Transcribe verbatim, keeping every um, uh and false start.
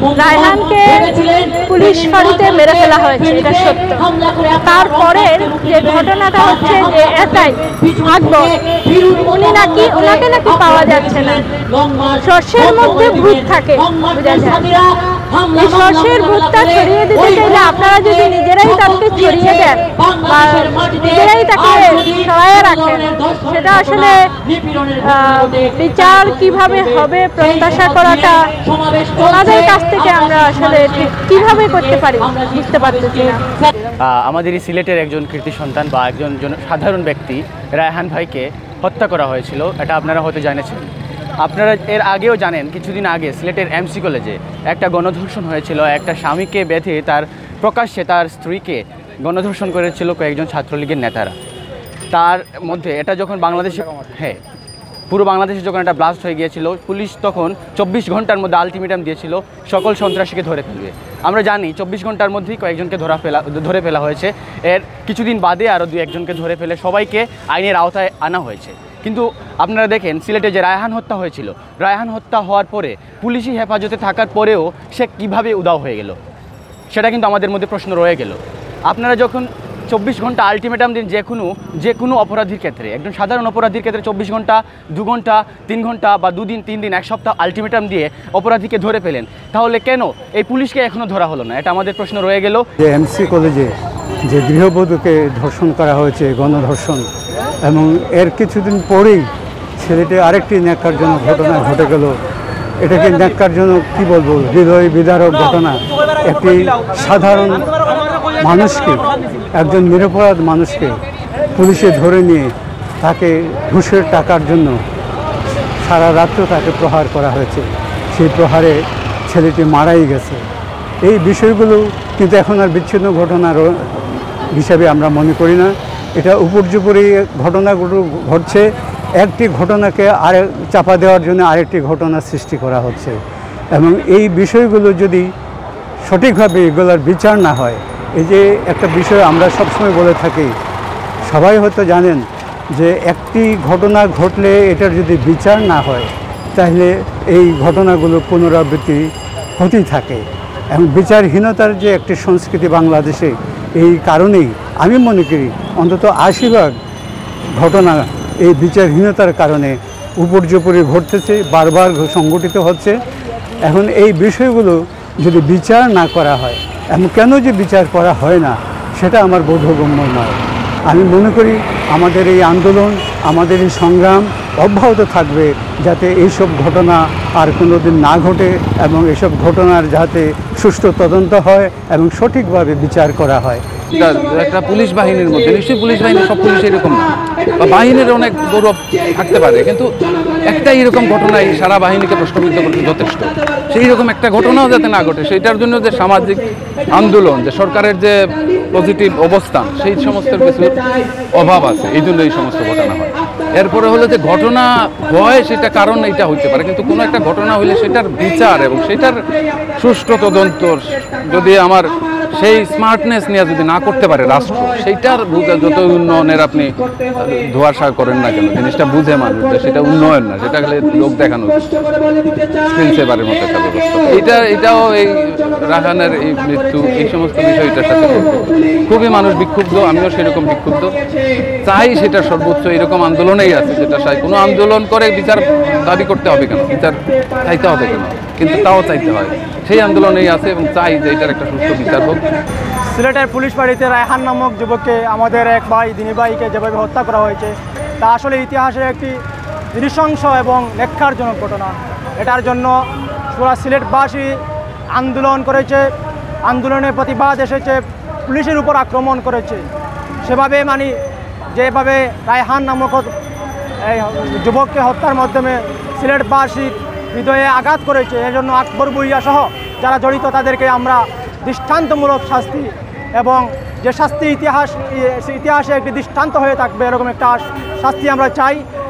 রায়হানকে police ফাঁড়িতে মেরে ফেলা হয়েছে, এটা সত্য। তারপরের যে ঘটনাটা হচ্ছে যে এটাই আকবর, উনি নাকি ওনাকে নাকি পাওয়া যাচ্ছে না, সর্ষের মধ্যে ভূত থাকে বোঝা যায়। এই সর্ষের ভূতটা ছড়িয়ে দিতে চাইলে আপনারা যদি নিজেরাই তাকে ছড়িয়ে দেন বা নিজেরাই তাকে সহায় রাখেন, সেটা আসলে বিচার কিভাবে হবে প্রত্যাশা করাটা ওনাদের কাছ থেকে আমরা আসলে ঠিক কিভাবে করতে পারি বুঝতে পারতেছি না। আমাদের এই সিলেটের একজন কৃতি সন্তান বা একজন সাধারণ ব্যক্তি রায়হান ভাইকে হত্যা করা হয়েছিল, এটা আপনারা হয়তো জানেছেন। আপনারা এর আগেও জানেন, কিছুদিন আগে সিলেটের এমসি কলেজে একটা গণধর্ষণ হয়েছিল। একটা স্বামীকে বেঁধে তার প্রকাশ্যে তার স্ত্রীকে গণধর্ষণ করেছিল কয়েকজন ছাত্রলীগের নেতারা। তার মধ্যে এটা যখন বাংলাদেশে হ্যাঁ পুরো বাংলাদেশে যখন একটা ব্লাস্ট হয়ে গিয়েছিল, পুলিশ তখন চব্বিশ ঘন্টার মধ্যে আলটিমেটাম দিয়েছিল সকল সন্ত্রাসীকে ধরে ফেলবে। আমরা জানি চব্বিশ ঘন্টার মধ্যেই কয়েকজনকে ধরা ফেলা ধরে ফেলা হয়েছে। এর কিছুদিন বাদে আরও দু একজনকে ধরে ফেলে সবাইকে আইনের আওতায় আনা হয়েছে। কিন্তু আপনারা দেখেন সিলেটে যে রায়হান হত্যা হয়েছিল, রায়হান হত্যা হওয়ার পরে পুলিশি হেফাজতে থাকার পরেও সে কিভাবে উধাও হয়ে গেল, সেটা কিন্তু আমাদের মধ্যে প্রশ্ন রয়ে গেল। আপনারা যখন চব্বিশ ঘন্টা আলটিমেটাম দিন যে কোনো যে কোনো অপরাধীর ক্ষেত্রে, একজন সাধারণ অপরাধীর ক্ষেত্রে চব্বিশ ঘন্টা দু ঘন্টা তিন ঘন্টা বা দুদিন তিন দিন এক সপ্তাহ আলটিমেটাম দিয়ে অপরাধীকে ধরে ফেলেন, তাহলে কেন এই পুলিশকে এখনও ধরা হলো না? এটা আমাদের প্রশ্ন রয়ে গেল। যে এমসি কলেজে যে গৃহবধূকে ধর্ষণ করা হয়েছে, গণধর্ষণ, এবং এর কিছুদিন পরেই ছেলেটি আরেকটি ন্যাক্কারজনক ঘটনা ঘটে গেল। এটাকে ন্যাক্কারজনক কী বলবো, হৃদয় বিদারক ঘটনা। একটি সাধারণ মানুষকে, একজন নিরপরাধ মানুষকে পুলিশে ধরে নিয়ে তাকে ঘুষের টাকার জন্য সারা রাত্র তাকে প্রহার করা হয়েছে। সেই প্রহারে ছেলেটি মারাই গেছে। এই বিষয়গুলো কিন্তু এখন আর বিচ্ছিন্ন ঘটনার হিসাবে আমরা মনে করি না। এটা উপর্যুপরি ঘটনাগুলো ঘটছে, একটি ঘটনাকে আরেক চাপা দেওয়ার জন্য আরেকটি ঘটনা সৃষ্টি করা হচ্ছে। এবং এই বিষয়গুলো যদি সঠিকভাবে এগুলোর বিচার না হয়, এই যে একটা বিষয় আমরা সবসময় বলে থাকি, সবাই হয়তো জানেন যে একটি ঘটনা ঘটলে এটার যদি বিচার না হয় তাহলে এই ঘটনাগুলো পুনরাবৃত্তি হতেই থাকে। এবং বিচারহীনতার যে একটি সংস্কৃতি বাংলাদেশে, এই কারণেই আমি মনে করি অন্তত আশি ভাগ ঘটনা এই বিচারহীনতার কারণে উপর্যুপরি ঘটতেছে, বারবার সংগঠিত হচ্ছে। এখন এই বিষয়গুলো যদি বিচার না করা হয়, এবং কেন যে বিচার করা হয় না সেটা আমার বোধগম্য নয়। আমি মনে করি আমাদের এই আন্দোলন, আমাদের এই সংগ্রাম অব্যাহত থাকবে, যাতে এইসব ঘটনা আর কোনো দিন না ঘটে এবং এসব ঘটনার যাতে সুষ্ঠু তদন্ত হয় এবং সঠিকভাবে বিচার করা হয়। একটা পুলিশ বাহিনীর মধ্যে, নিশ্চয়ই পুলিশ বাহিনী সব পুলিশ এরকম না, বা বাহিনীর অনেক গৌরব থাকতে পারে, কিন্তু একটা এরকম ঘটনাই সারা বাহিনীকে প্রশ্নবিদ্ধ করতে যথেষ্ট। সেই রকম একটা ঘটনাও যাতে না ঘটে, সেইটার জন্য যে সামাজিক আন্দোলন, যে সরকারের যে পজিটিভ অবস্থান, সেই সমস্ত কিছুর অভাব আছে, এই জন্য এই সমস্ত ঘটনা হয়। এরপরে হলো যে ঘটনা হয় সেটা কারণ এইটা হইতে পারে, কিন্তু কোনো একটা ঘটনা হইলে সেটার বিচার এবং সেটার সুষ্ঠু তদন্ত যদি আমার সেই স্মার্টনেস নিয়ে যদি না করতে পারে রাষ্ট্র, সেইটার যত উন্নয়নের আপনি ধোয়াশা করেন না কেন, জিনিসটা বুঝে মানুষ যে সেটা উন্নয়ন না, সেটা গেলে লোক দেখানো স্ক্রিন সেভারের মতো একটা ব্যবস্থা। এইটা এটাও এই রায়হানের এই মৃত্যু, এই সমস্ত বিষয়টার সাথে খুবই মানুষ বিক্ষুব্ধ, আমিও সেরকম বিক্ষুব্ধ। চাই সেটা সর্বোচ্চ এরকম আন্দোলনেই আছে, যেটা চাই কোনো আন্দোলন করে বিচার দাবি করতে হবে কেন, বিচার চাইতে হবে কেন, কিন্তু তাও চাইতে হয়, সেই আন্দোলনেই আছে এবং চাই যে এটার একটা সুষ্ঠু বিচার হোক। সিলেটের পুলিশ ফাঁড়িতে রায়হান নামক যুবককে, আমাদের এক ভাই দিনী ভাইকে যেভাবে হত্যা করা হয়েছে, তা আসলে ইতিহাসের একটি নৃশংস এবং ন্যাক্কারজনক ঘটনা। এটার জন্য পুরা সিলেটবাসী আন্দোলন করেছে, আন্দোলনের প্রতিবাদ এসেছে, পুলিশের উপর আক্রমণ করেছে। সেভাবে মানে যেভাবে রায়হান নামক এই যুবককে হত্যার মাধ্যমে সিলেটবাসীর হৃদয়ে আঘাত করেছে, এজন্য আকবর ভূঁইয়া সহ যারা জড়িত তাদেরকে আমরা দৃষ্টান্তমূলক শাস্তি, এবং যে শাস্তি ইতিহাস ইতিহাসে একটি দৃষ্টান্ত হয়ে থাকবে এরকম একটা শাস্তি আমরা চাই।